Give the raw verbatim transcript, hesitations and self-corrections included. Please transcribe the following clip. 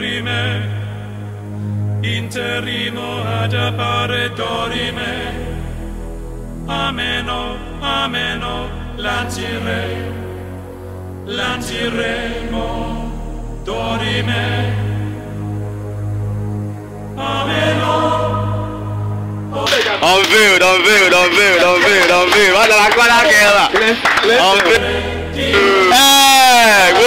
dorime, interrimo ad appare dorime, ameno, ameno, lancire, lanciremo, dorime, ameno. On vivo, on vivo, on vivo, on vivo, on vivo, guarda la guarda che va! On vivo! Eh!